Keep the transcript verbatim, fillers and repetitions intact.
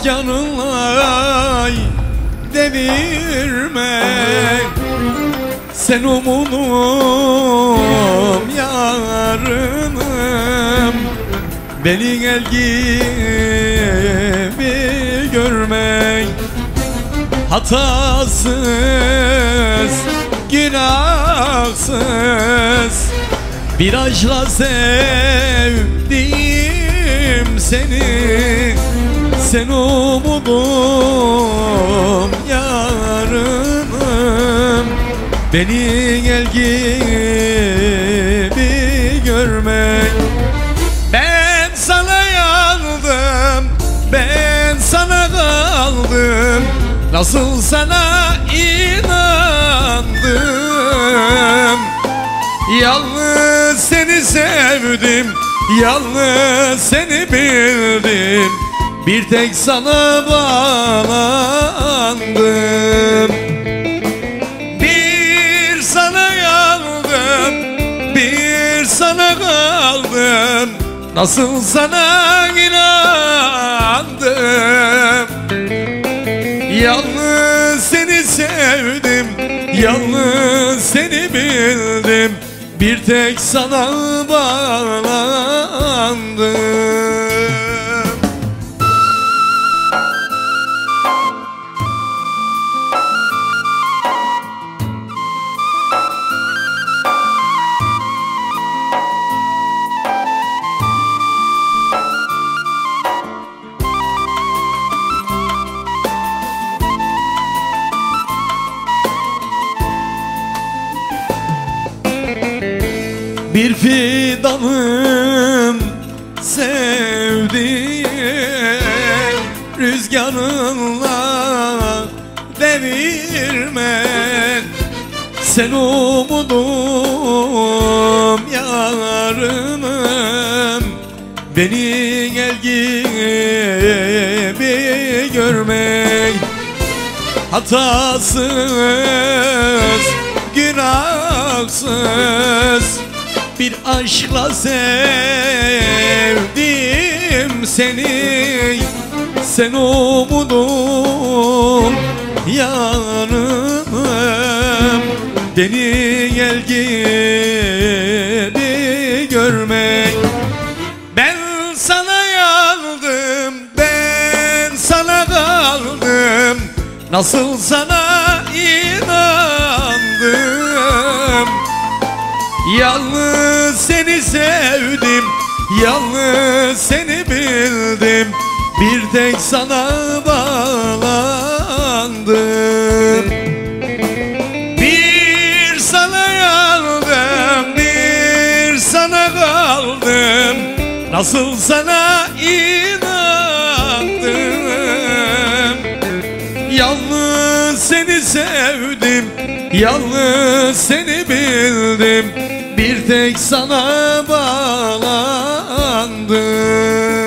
rüzgarınla devirme. Sen umudum, yarınım, beni gel gibi görmek. Hatasız, günahsız bir aşkla sevdim seni. Sen umudum, yarınım, beni gel gibi görmek. Ben sana yandım, ben sana kaldım, nasıl sana inandım. Yalnız seni sevdim, yalnız seni bildim, bir tek sana bağlandım. Bir sana yandım, bir sana kaldım, nasıl sana inandım. Yalnız seni sevdim, yalnız seni bildim, bir tek sana bağlandım. Bir fidanım sevdiğim, rüzgarınla devirme. Sen umudum, yarınım, beni gel gibi görmek. Hatasız, günahsız bir aşkla sevdim seni. Sen umudum, yarınım, beni gel gibi görmek. Ben sana yandım, ben sana kaldım, nasıl sana inandım. Yalnız seni sevdim, yalnız seni bildim, bir tek sana bağlandım. Bir sana yandım, bir sana kaldım, nasıl sana inandım. Yalnız seni sevdim, yalnız seni bildim, bir tek sana bağlandım.